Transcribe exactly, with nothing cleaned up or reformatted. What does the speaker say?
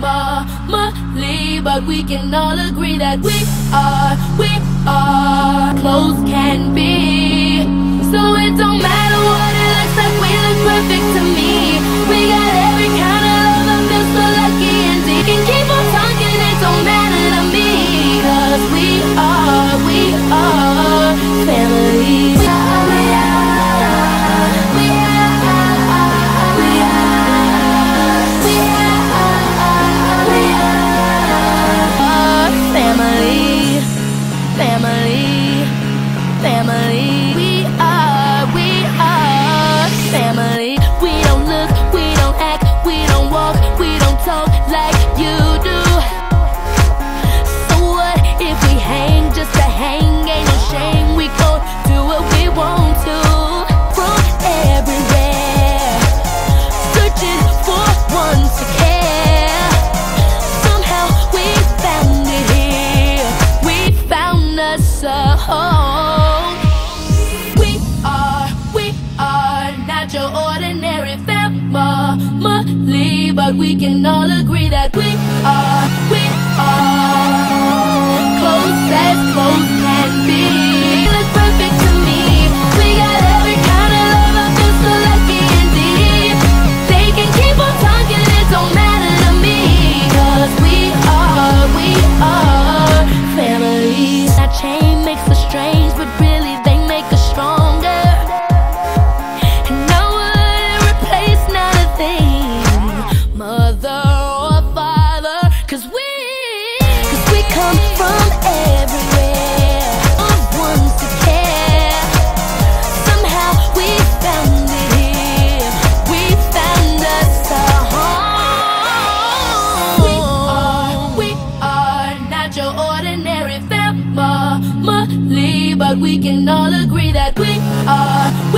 family, but we can all agree that we are, we are close can be. So it don't matter what it looks like, we look perfect to me. We got every kind of love, I feel so lucky and deep. Can keep on talking, it don't matter to me, 'cause we are, we are family. We are, we are, we are, we are, we are, we are family, family, family. We are, we are family. We don't look, we don't act, we don't walk, we don't talk like you do. So what if we hang just to hang? Ain't no shame, we gon' do what we want to. From everywhere, searching for one to care. Somehow we found it here, we found us a home. We are, we are not your ordinary family, but we can all agree that we are, we are close as close can be. You look perfect to me. We got every kind of love, I feel so lucky and deep. They can keep on talking, it don't matter to me, 'cause we are, we are family. That chain makes us strange, but really they make us stronger. And I wouldn't replace not a thing, mother or father, 'cause we, 'cause we come from everywhere, of ones to care. Somehow we found it here, we found us a home. We are, we are not your ordinary family, but we can all agree that we are.